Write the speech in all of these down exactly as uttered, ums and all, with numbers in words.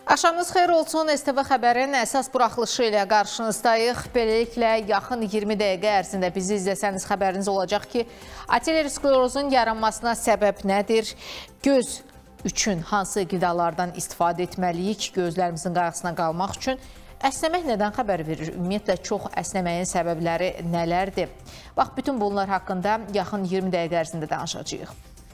Axşamınız xeyir olsun. S T V xəbərin əsas buraxılışı ilə qarşınızdayıq. Beləliklə, yaxın iyirmi dəqiqə ərzində bizi izləsəniz xəbəriniz olacaq ki, aterosklerozun yaranmasına səbəb nədir? Göz üçün hansı qidalardan istifadə etməliyik? Gözlərimizin qarşısına qalmaq üçün əsnəmək nədən xəbər verir? Ümumiyyətlə, çox əsnəməyin səbəbləri nələrdir? Bax, bütün bunlar haqqında yaxın iyirmi dəqiqə ərzində danışacağıq.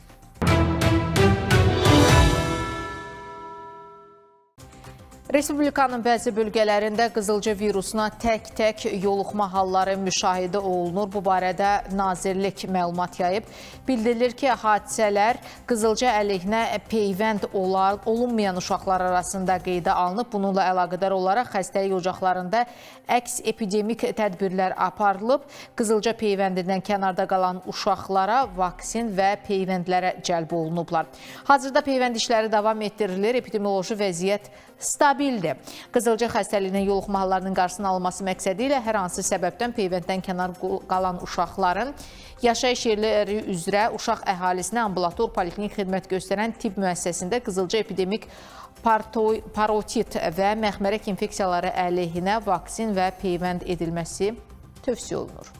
Respublikanın bəzi bölgələrində qızılca virusuna tək-tək yoluxma halları müşahidə olunur. Bu barədə Nazirlik məlumat yayıb. Bildirilir ki, hadisələr qızılca əleyhinə peyvənd olan, olunmayan uşaqlar arasında qeydə alınıb. Bununla əlaqədar olaraq xəstəlik ocaqlarında əks epidemik tədbirlər aparılıb. Qızılca peyvəndindən kənarda qalan uşaqlara vaksin və peyvəndlərə cəlb olunublar. Hazırda peyvənd işləri davam etdirilir. Epidemioloji vəziyyət stabildir. Qızılca xəstəliyinin yoluxma hallarının qarşısının alınması məqsədi ilə hər hansı səbəbdən peyvənddən kənar qalan uşaqların yaşayış yerləri üzrə uşaq əhalisinə ambulator poliklinik xidmət göstərən tibb müəssisəsində qızılca epidemik parotit və məxmərək infeksiyaları əleyhinə vaksin və peyvənd edilməsi tövsiyə olunur.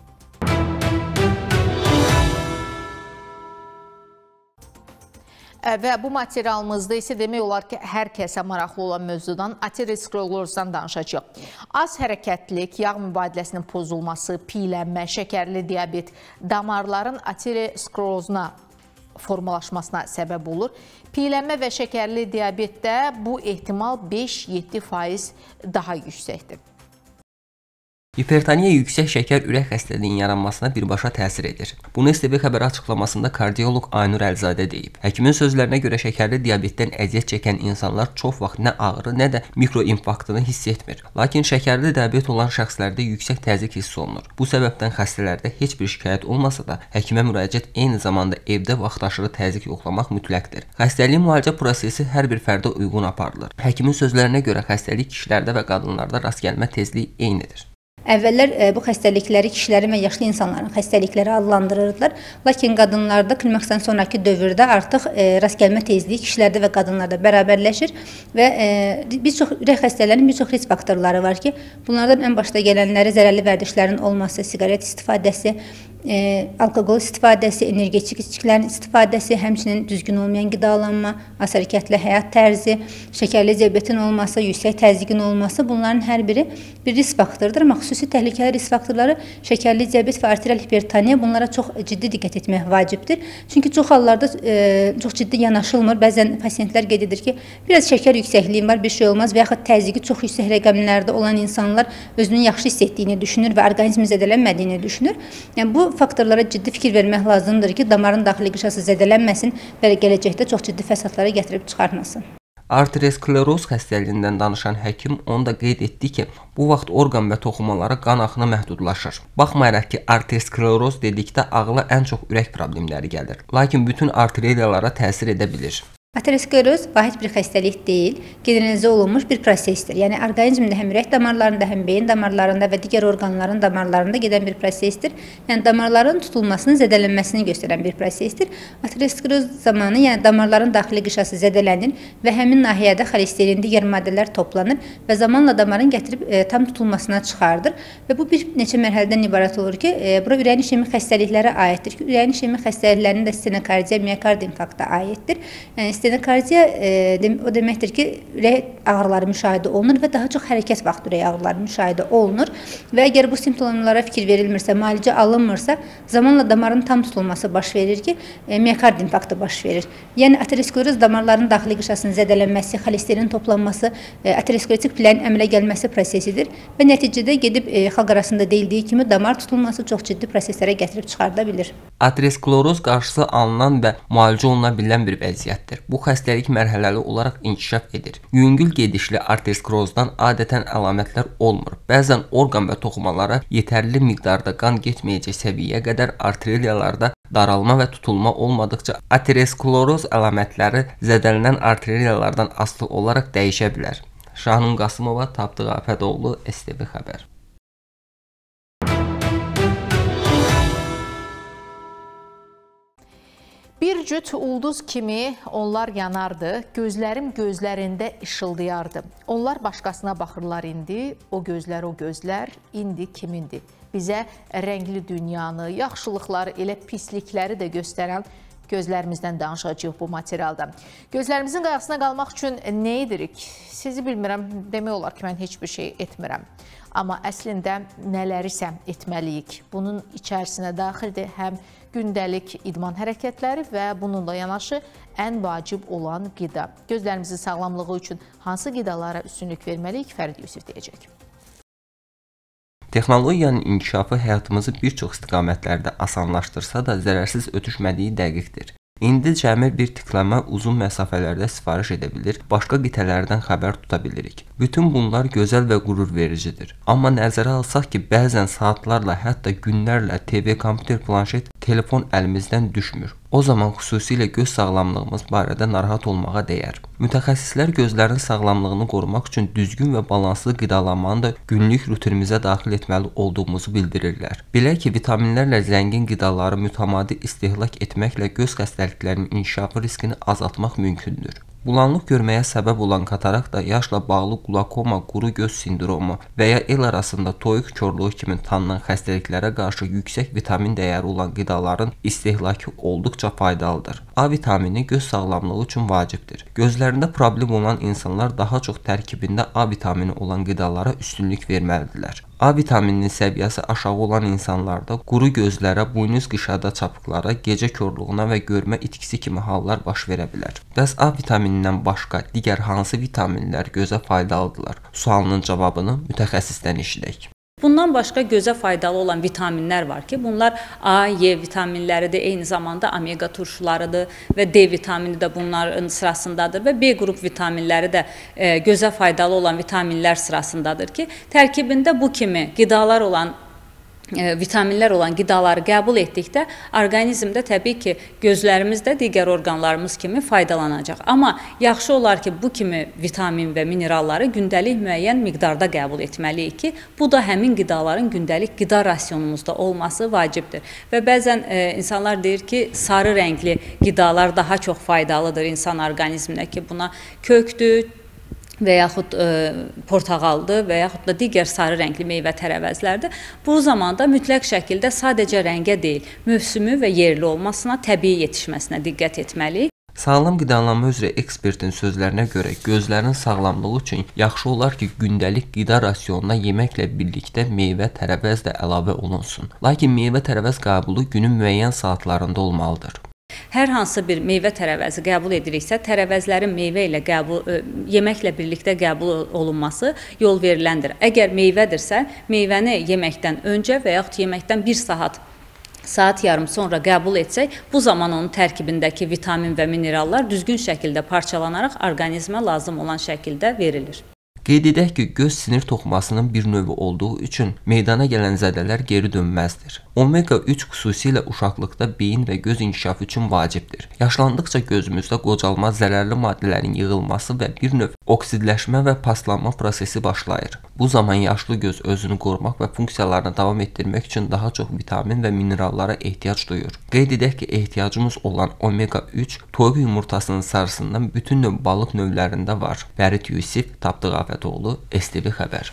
Və bu materialımızda isə demək olar ki, hər kəsə maraqlı olan mövzudan aterosklerozdan danışacaq. Az hərəkətlik, yağ mübadiləsinin pozulması, piylənmə, şəkərli diabet damarların aterosklerozuna formalaşmasına səbəb olur. Piylənmə və şəkərli diabetdə bu ehtimal beş yeddi faiz daha yüksəkdir. Hipertoniya yüksək şəkər ürək xəstəliyinin yaranmasına birbaşa təsir edir. Bunu S T V xəbəri açıqlamasında kardioloq Aynur Əlizadə deyib. Həkimin sözlərinə görə şəkərli diabetdən əziyyət çəkən insanlar çox vaxt nə ağrı, nə də mikroinfarktını hiss etmir. Lakin şəkərli diabet olan şəxslərdə yüksək təzyiq hiss olunur. Bu səbəbdən xəstələrdə heç bir şikayət olmasa da həkimə müraciət eyni zamanda evdə vaxtaşırı təzyiq yoxlamaq mütləqdir. Xəstəliyin müalicə prosesi hər bir fərdə uyğun aparılır. Həkimin sözlərinə görə xəstəlik kişilərdə və qadınlarda rast gəlmə tezliyi eynidir. Əvvəllər e, bu xəstəlikləri kişilərin və yaşlı insanların xəstəlikləri adlandırırdılar. Lakin qadınlarda klimaksdan sonraki dövrdə artıq e, rast gəlmə tezliyi kişilərdə və qadınlarda bərabərləşir və e, bir çox ürək xəstəliklərinin bir çox risk faktorları var ki, bunlardan ən başda gələnləri zərərli vərdişlərin olması, siqaret istifadəsi, E, alkoqol istifadəsi, energetik içkilərin istifadəsi, həmçinin düzgün olmayan qidalanma, az hərəkətli həyat tərzi, şəkərli diabetin olması, yüksək təzyiqin olması, bunların hər biri bir risk faktorudur. Amma xüsusi təhlükəli risk faktorları şəkərli diabet və arterial hipertoniya, bunlara çox ciddi diqqət etmək vacibdir. Çünki çox hallarda e, çox ciddi yanaşılmır. Bəzən pasientlər qeyd edir ki, biraz şəkər yüksəkliyim var, bir şey olmaz və yaxud təzyiqi çox yüksək rəqəmlərdə olan insanlar özünün yaxşı hiss etdiyini düşünür və orqanizmi zədələnmədiyini düşünür. Yəni, bu faktorlara ciddi fikir vermək lazımdır ki, damarın daxili qışası zədələnməsin və gələcəkdə çox ciddi fəsadlara gətirib çıxarmasın. Ateroskleroz xəstəliyindən danışan həkim onu da qeyd etdi ki, bu vaxt orqan və toxumalara qan axını məhdudlaşır. Baxmayaraq ki, ateroskleroz dedikdə ağla ən çox ürək problemləri gəlir, lakin bütün arteriyalara təsir edə bilir. Ateroskleroz vahid bir xəstəlik deyil, generalizə olunmuş bir prosesdir. Yəni, orqanizmdə həm ürək damarlarında, həm beyin damarlarında və digər orqanların damarlarında gedən bir prosesdir. Yəni, damarların tutulmasının zədələnməsini göstərən bir prosesdir. Ateroskleroz zamanı, yəni damarların daxili qışası zədələnir və həmin nahiyədə xolesterin, digər maddələr toplanır və zamanla damarın gətirib e, tam tutulmasına çıxardır. Və bu bir neçə mərhələdən ibarət olur ki, e, bura ürəyin işemik xəstəliklərə aiddir ki, ürəyin işemik xəstəliklərinin də stenokardiya, miokard infarktı aiddir. Yəni, stenokardiya e, o deməkdir ki, ürək ağrıları müşahidə olunur və daha çox hərəkət vaxtı ürək ağrıları müşahidə olunur və əgər bu simptomlara fikir verilmirsə, müalicə alınmırsa, zamanla damarın tam tutulması baş verir ki, e, miokard infarktı baş verir. Yəni, ateroskleroz damarların daxili qışasının zədələnməsi, xolesterin toplanması, e, aterosklerotik pilənin əmələ gəlməsi prosesidir və nəticədə gedib e, xalq arasında deyildiyi kimi damar tutulması çox ciddi proseslərə gətirib çıxarda bilir. Ateroskleroz qarşısı alınan və müalicə oluna bilən bir vəziyyətdir. Bu xəstəlik mərhələli olaraq inkişaf edir. Yüngül gedişli aterosklerozdan adətən əlamətlər olmur. Bəzən orqan və toxumalara yetərli miqdarda qan getməyəcək səviyyəyə qədər arteriyalarda daralma və tutulma olmadıqca ateroskleroz əlamətləri zədələnən arteriyalardan asılı olaraq dəyişə bilər. Şahnun Qasımova, Tapdıq Afədoğlu, S T V xəbər. Bir cüt ulduz kimi onlar yanardı, gözlərim gözlərində işıldayardı. Onlar başqasına baxırlar indi, o gözlər, o gözlər indi kimindir? Bizə rəngli dünyanı, yaxşılıqları, elə pislikləri də göstərən gözlərimizdən danışacağıq bu materialda. Gözlərimizin qayğısına qalmaq üçün nə edirik? Sizi bilmirəm, demək olar ki, mən heç bir şey etmirəm. Amma əslində nələrisə etməliyik. Bunun içərisinə daxildir həm gündəlik idman hərəkətləri və bununla yanaşı ən vacib olan qida. Gözlərimizin sağlamlığı üçün hansı qidalara üstünlük verməliyik? Fərid Yusif deyəcək. Texnologiyanın inkişafı həyatımızı bir çox istiqamətlərdə asanlaşdırsa da zərərsiz ötüşmədiyi dəqiqdir. İndi cəmi bir tıklama uzun məsafələrdə sifariş edə bilir, başqa qitələrdən xəbər tuta bilirik. Bütün bunlar gözəl və qürur vericidir. Amma nəzərə alsaq ki, bəzən saatlarla, hətta günlərlə T V, kompüter, planşet, telefon əlimizdən düşmür. O zaman xüsusilə göz sağlamlığımız barədə narahat olmağa dəyər. Mütəxəssislər gözlərin sağlamlığını qorumaq üçün düzgün və balanslı qidalanmanı da günlük rutinimizə daxil etməli olduğumuzu bildirirlər. Belə ki, vitaminlərlə zəngin qidaları mütəmadi istehlak etməklə göz xəstəliklərinin inkişafı riskini azaltmaq mümkündür. Bulanlıq görməyə səbəb olan katarakt da yaşla bağlı qlakoma, quru göz sindromu və ya el arasında toyuq korluğu kimi tanınan xəstəliklərə qarşı yüksək vitamin dəyəri olan qidaların istehlakı olduqca faydalıdır. A vitamini göz sağlamlığı üçün vacibdir. Gözlərində problem olan insanlar daha çox tərkibində A vitamini olan qidalara üstünlük verməlidirlər. A vitamininin səviyyəsi aşağı olan insanlarda quru gözlərə, buynuz qışada çapıqlara, gecə korluğuna və görmə itkisi kimi hallar baş verə bilər. Bəs A vitaminindən başqa digər hansı vitaminlər gözə faydalıdırlar? Sualının cavabını mütəxəssisdən eşidək. Bundan başqa gözə faydalı olan vitaminlər var ki, bunlar A, Y vitaminləridir, eyni zamanda omega turşularıdır və D vitamini də bunların sırasındadır və B qrup vitaminləri də e, gözə faydalı olan vitaminlər sırasındadır ki, tərkibində bu kimi qidalar olan vitaminlər olan qidaları qəbul etdikdə orqanizmdə təbii ki, gözlərimiz də digər orqanlarımız kimi faydalanacaq. Amma yaxşı olar ki, bu kimi vitamin və mineralları gündəlik müəyyən miqdarda qəbul etməliyik ki, bu da həmin qidaların gündəlik qida rasionumuzda olması vacibdir. Və bəzən e, insanlar deyir ki, sarı rəngli qidalar daha çox faydalıdır insan orqanizminə ki, buna kökdür, və yaxud e, portağaldır və yaxud da digər sarı rəngli meyvə tərəvəzlərdir. Bu zamanda mütləq şəkildə sadəcə rəngə deyil, mövsümü və yerli olmasına, təbii yetişməsinə diqqət etməliyik. Sağlam qidalanma üzrə ekspertin sözlərinə görə gözlərin sağlamlığı üçün yaxşı olar ki, gündəlik qida rasionuna yeməklə birlikdə meyvə tərəvəz də əlavə olunsun. Lakin meyvə tərəvəz qəbulu günün müəyyən saatlarında olmalıdır. Hər hansı bir meyvə tərəvəzi qəbul edilirsə, tərəvəzlərin meyvə ilə qəbul, yeməklə birlikdə qəbul olunması yol veriləndir. Əgər meyvədirsə, meyvəni yeməkdən öncə və yaxud yeməkdən bir saat, saat yarım sonra qəbul etsək, bu zaman onun tərkibindəki vitamin və minerallar düzgün şəkildə parçalanaraq orqanizmə lazım olan şəkildə verilir. Qeyd edək ki, göz sinir toxumasının bir növü olduğu üçün meydana gələn zədələr geri dönməzdir. Omega üç xüsusilə uşaqlıqda beyin və göz inkişafı üçün vacibdir. Yaşlandıqca gözümüzdə qocalma, zərərli maddələrin yığılması və bir növ oksidləşmə və paslanma prosesi başlayır. Bu zaman yaşlı göz özünü qorumaq və funksiyalarını davam etdirmək üçün daha çox vitamin və minerallara ehtiyac duyur. Qeyd edək ki, ehtiyacımız olan omega üç toyuq yumurtasının sarısından bütün növ balıq növlərində var. Fərid Yusif, Tapdıq Afətoğlu, S T V Xəbər.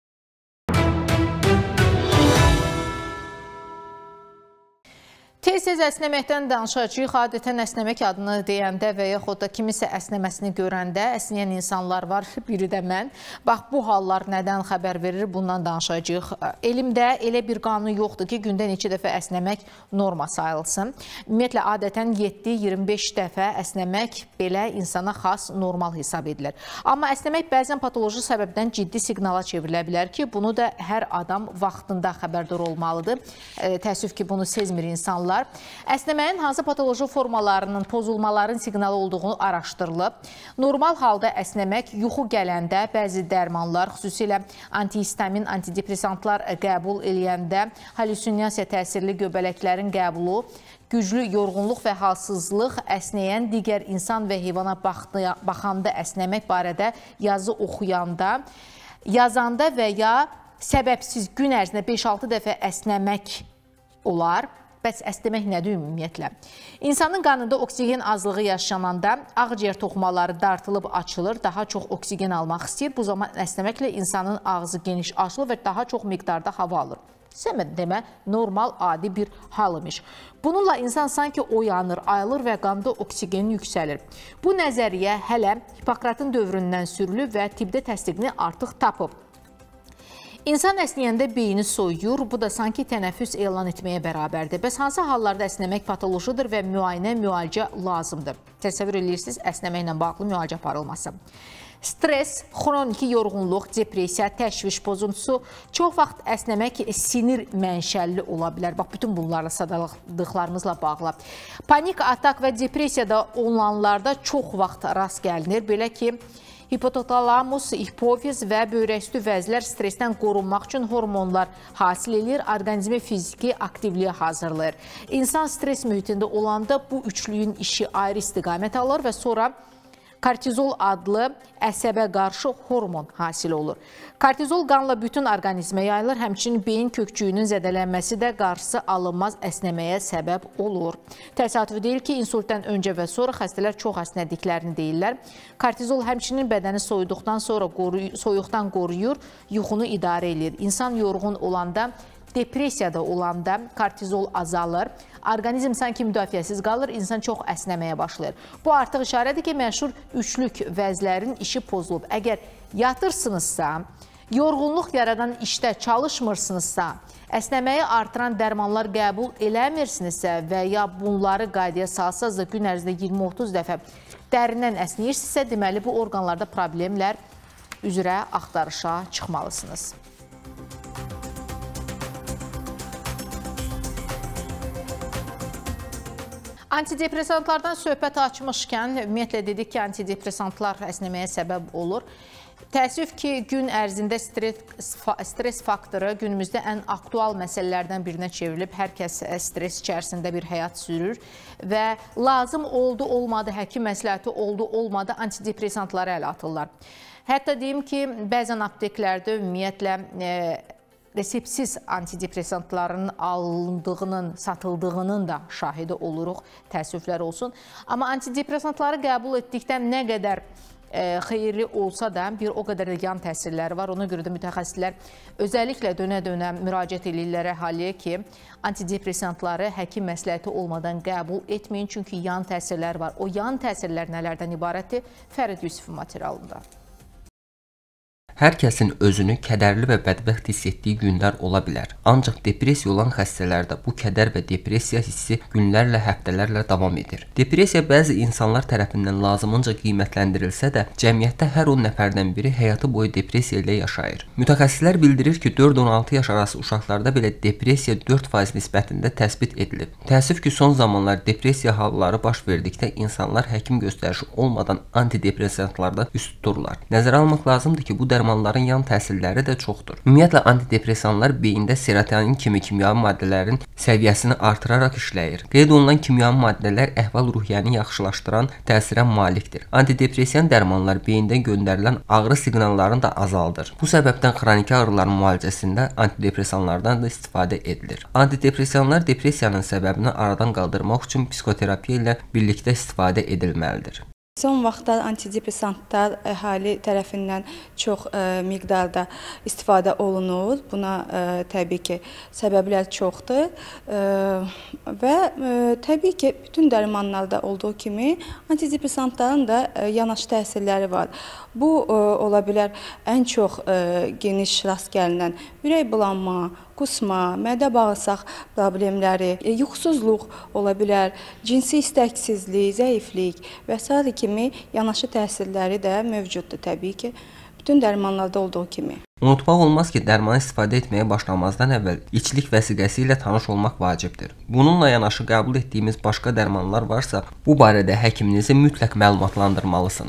Tez-tez əsnəməkdən danışacağıq. Adətən əsnəmək adını deyəndə və yaxud da kimisə əsnəməsini görəndə əsnəyən insanlar var, biri də mən. Bax, bu hallar nədən xəbər verir, bundan danışacağıq. Elmdə elə bir qanun yoxdur ki, gündə neçə dəfə əsnəmək norma sayılsın. Ümumiyyətlə, adətən yeddi iyirmi beş dəfə əsnəmək belə insana xas normal hesab edilir. Amma əsnəmək bəzən patoloji səbəbdən ciddi siqnala çevrilə bilər ki, bunu da hər adam vaxtında xəbərdar olmalıdır. Təəssüf ki, bunu sezmir insanlar. Əsnəməyin hansı patoloji formalarının, pozulmaların siqnalı olduğunu araşdırılıb. Normal halda əsnəmək yuxu gələndə, bəzi dərmanlar, xüsusilə antihistamin, antidepressantlar qəbul eləyəndə, halüsinasiya təsirli göbələklərin qəbulu, güclü yorğunluq və halsızlıq, əsnəyən digər insan və heyvana baxanda əsnəmək barədə yazı oxuyanda, yazanda və ya səbəbsiz gün ərzində beş altı dəfə əsnəmək olar. Bəs əsnəmək nədir ümumiyyətlə? İnsanın qanında oksigen azlığı yaşananda ağciyər toxumaları dartılıb açılır, daha çox oksigen almaq istəyir. Bu zaman əsnəməklə insanın ağzı geniş açılır və daha çox miqdarda hava alır. Səmə demə, normal, adi bir hal imiş. Bununla insan sanki oyanır, ayılır və qanda oksigen yüksəlir. Bu nəzəriyyə hələ Hipokratın dövründən sürülüb və tibbdə təsdiqini artıq tapıb. İnsan əsnəyəndə beyni soyuyur, bu da sanki tənəffüs elan etməyə bərabərdir. Bəs hansı hallarda əsnəmək patolojidir və müayinə, müalicə lazımdır? Təsəvvür edirsiniz, əsnəməklə bağlı müalicə aparılması. Stres, xroniki yorğunluq, depressiya, təşviş pozuntusu, çox vaxt əsnəmək sinir mənşəlli ola bilər. Bax, bütün bunlarla sadaladıqlarımızla bağlı. Panik, atak və depressiyada olanlarda çox vaxt rast gəlinir. Belə ki, hipotalamus, hipofiz və böyrəküstü vəzlər stressdən qorunmaq üçün hormonlar hasil edir, orqanizmi fiziki aktivliyə hazırlayır. İnsan stres mühitində olanda bu üçlüyün işi ayrı istiqamət alır və sonra kortizol adlı əsəbə qarşı hormon hasil olur. Kortizol qanla bütün orqanizmə yayılır, həmçinin beyin kökçüyünün zədələnməsi də qarşısı alınmaz əsnəməyə səbəb olur. Təsadüfi deyil ki, insultdən öncə və sonra xəstələr çox əsnədiklərini deyirlər. Kortizol həmçinin bədəni soyuduqdan sonra qoruy soyuqdan qoruyur, yuxunu idarə edir. İnsan yorğun olanda, depressiyada olanda kortizol azalır, orqanizm sanki müdafiəsiz qalır, insan çox əsnəməyə başlayır. Bu artıq işarədir ki, məşhur üçlük vəzlərin işi pozulub. Əgər yatırsınızsa, yorğunluq yaradan işdə çalışmırsınızsa, əsnəməyi artıran dərmanlar qəbul eləmirsinizsə və ya bunları qaydaya salsanız da gün ərzində iyirmi otuz dəfə dərindən əsnəyirsinizsə, deməli bu orqanlarda problemlər üzrə axtarışa çıxmalısınız. Antidepresantlardan söhbət açmışkən, ümumiyyətlə dedik ki, antidepresantlar əsnəməyə səbəb olur. Təəssüf ki, gün ərzində stres, stres faktoru günümüzdə ən aktual məsələlərdən birinə çevrilib. Hər kəs stres içərisində bir həyat sürür və lazım oldu, olmadı, həkim məsləhəti oldu, olmadı, antidepresantları ələ atırlar. Hətta deyim ki, bəzən apteklərdə ümumiyyətlə e, resepsiz antidepresantların alındığının, satıldığının da şahidi oluruq, təəssüflər olsun. Amma antidepresantları qəbul etdikdən nə qədər e, xeyirli olsa da bir o qədər də yan təsirləri var. Ona görə də mütəxəssislər özəlliklə dönə-dönə müraciət edirlər əhaliyə ki, antidepresantları həkim məsləhəti olmadan qəbul etməyin, çünki yan təsirlər var. O yan təsirlər nələrdən ibarətdir? Fərid Yusifin materialında. Hər kəsin özünü kədərli və bədbəxt hiss etdiyi günlər ola bilər. Ancaq depressiya olan xəstələrdə bu kədər və depressiya hissi günlərlə, həftələrlə davam edir. Depressiya bəzi insanlar tərəfindən lazımınca qiymətləndirilsə də, cəmiyyətdə hər on nəfərdən biri həyatı boyu depressiya ilə yaşayır. Mütəxəssislər bildirir ki, dörd on altı yaş arası uşaqlarda belə depressiya dörd faiz nisbətində təsbit edilib. Təəssüf ki, son zamanlar depressiya halları baş verdikdə insanlar həkim göstərişi olmadan antidepressantlarda üst tuturlar. Nəzərə almaq lazımdır ki, bu dərmanların yan təsirləri də çoxdur. Ümumiyyətlə, antidepressanlar beyində serotonin kimi kimyəvi maddələrin səviyyəsini artıraraq işləyir. Qeyd olunan kimyəvi maddələr əhval-ruhiyyəni yaxşılaşdıran təsirə malikdir. Antidepressiyan dərmanlar beyində göndərilən ağrı siqnallarını da azaldır. Bu səbəbdən xroniki ağrıların müalicəsində antidepressanlardan da istifadə edilir. Antidepressanlar depressiyanın səbəbini aradan qaldırmaq üçün psixoterapiya ilə birlikdə istifadə edilməlidir. Son vaxtlar antidepressantlar əhali tərəfindən çox ə, miqdarda istifadə olunur. Buna ə, təbii ki, səbəblər çoxdur ə, və ə, təbii ki, bütün dərmanlarda olduğu kimi antidepressantların da ə, yanaşı təsirləri var. Bu ə, ola bilər ən çox ə, geniş rast gəlinən ürək bulanma, qusma, mədə-bağırsaq problemləri, e, yuxusuzluq ola bilər, cinsi istəksizlik, zəiflik və sair kimi yanaşı təsirləri də mövcuddur təbii ki, bütün dərmanlarda olduğu kimi. Unutmaq olmaz ki, dərmanı istifadə etməyə başlamazdan əvvəl içlik vəsiqəsi ilə tanış olmaq vacibdir. Bununla yanaşı qəbul etdiyimiz başqa dərmanlar varsa, bu barədə həkiminizi mütləq məlumatlandırmalısınız.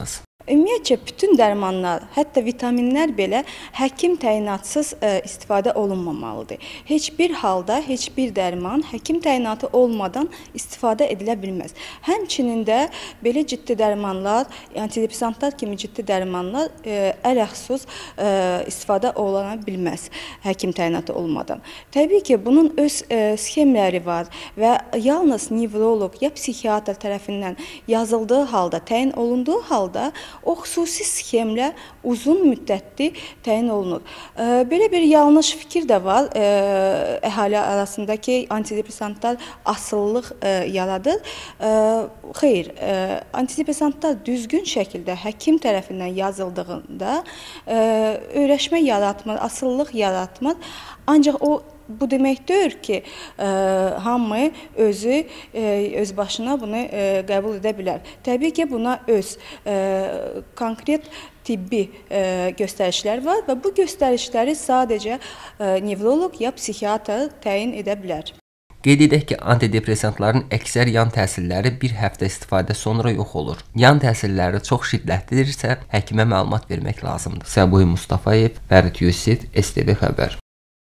Ümumiyyətcə, bütün dərmanlar, hətta vitaminlər belə həkim təyinatsız ə, istifadə olunmamalıdır. Heç bir halda, heç bir dərman həkim təyinatı olmadan istifadə edilə bilməz. Həmçinin də belə ciddi dərmanlar, antidepressantlar kimi ciddi dərmanlar ə, ələxsus ə, istifadə oluna bilməz həkim təyinatı olmadan. Təbii ki, bunun öz ə, sxemləri var və yalnız nevroloq ya psixiatr tərəfindən yazıldığı halda, təyin olunduğu halda o xüsusi sxemlə uzun müddətli təyin olunur. Belə bir yanlış fikir də var. Əhali arasında ki, antidepressantlar asıllıq yaradır. Xeyr, antidepressantlar düzgün şəkildə həkim tərəfindən yazıldığında öyrəşmə yaratmır, asıllıq yaratmır. Ancaq o bu demək deyil ki, ə, hamı özü ə, öz başına bunu ə, qəbul edə bilər. Təbii ki, buna öz ə, konkret tibbi ə, göstərişlər var və bu göstərişləri sadəcə ə, nevroloq ya psixiatr təyin edə bilər. Qeyd edək ki, antidepressantların əksər yan təsirləri bir həftə istifadə sonra yox olur. Yan təsirləri çox şiddətlidirsə, həkimə məlumat vermək lazımdır. Səbuhi Mustafayev, Fərid Yusif, S T V Xəbər.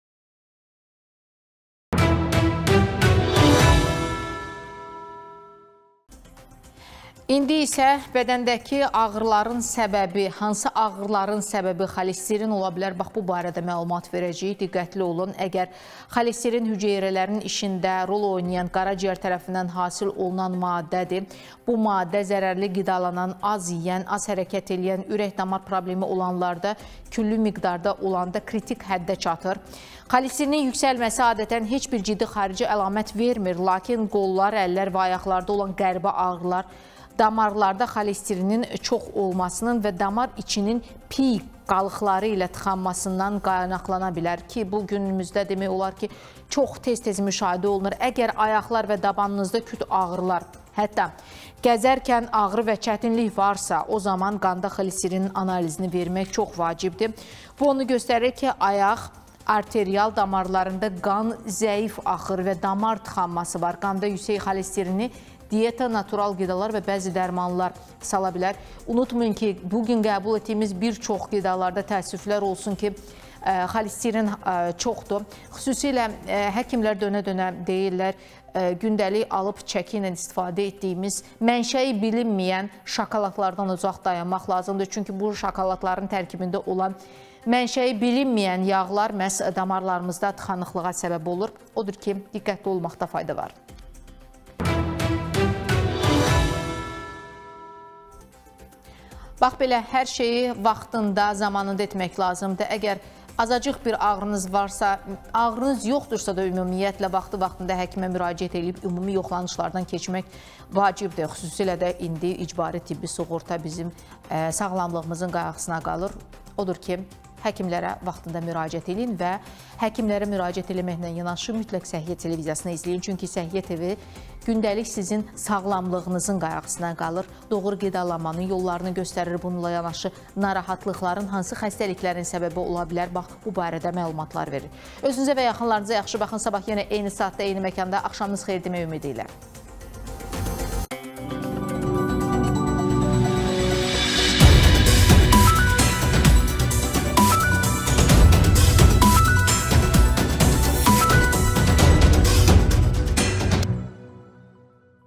İndi isə bədəndəki ağrıların səbəbi, hansı ağrıların səbəbi xolesterin ola bilər? Bax, bu barədə məlumat verəcəyik. Diqqətli olun. Əgər xolesterin hüceyrələrin işində rol oynayan qaraciyər tərəfindən hasil olunan maddədir, bu maddə zərərli qidalanan, az yeyən, az hərəkət edən, ürək-damar problemi olanlarda küllü miqdarda olanda kritik həddə çatır. Xolesterinin yüksəlməsi adətən heç bir ciddi xarici əlamət vermir, lakin qollar, əllər və ayaqlarda olan qəribə ağrılar, damarlarda xolesterinin çox olmasının və damar içinin pi qalıqları ilə tıxanmasından qaynaqlana bilər ki, bu günümüzdə demək olar ki, çox tez-tez müşahidə olunur. Əgər ayaqlar və dabanınızda küt ağrılar, hətta gəzərkən ağrı və çətinlik varsa, o zaman qanda xolesterinin analizini vermək çox vacibdir. Bu onu göstərir ki, ayaq arterial damarlarında qan zəif axır və damar tıxanması var. Qanda yüksək xolesterini diyeta, natural qidalar və bəzi dərmanlar sala bilər. Unutmayın ki, bugün qəbul etdiyimiz bir çox qidalarda təəssüflər olsun ki, xolesterin çoxdur. Xüsusilə həkimlər dönə-dönə deyirlər, gündəlik alıb çəki ilə istifadə etdiyimiz mənşəyi bilinməyən şokoladlardan uzaq dayanmaq lazımdır. Çünki bu şokoladların tərkibində olan mənşəyi bilinməyən yağlar məhz damarlarımızda tıxanıqlığa səbəb olur. Odur ki, diqqətli olmaqda fayda var. Bax, belə hər şeyi vaxtında, zamanında etmək lazımdır. Əgər azacıq bir ağrınız varsa, ağrınız yoxdursa da ümumiyyətlə vaxtı-vaxtında həkimə müraciət edib ümumi yoxlanışlardan keçmək vacibdir. Xüsusilə də indi icbari tibbi sığorta bizim ə, sağlamlığımızın qayğısına qalır. Odur ki, həkimlərə vaxtında müraciət edin və həkimlərə müraciət eləməklə yanaşı mütləq Səhiyyə televiziyasını izləyin. Çünki Səhiyyə T V gündəlik sizin sağlamlığınızın qayğısına qalır. Doğru qidalanmanın yollarını göstərir. Bununla yanaşı narahatlıqların, hansı xəstəliklərin səbəbi ola bilər? Bax, bu barədə məlumatlar verir. Özünüzə və yaxınlarınıza yaxşı baxın. Sabah yenə eyni saatda, eyni məkanda axşamınız xeyir demək ümidi ilə.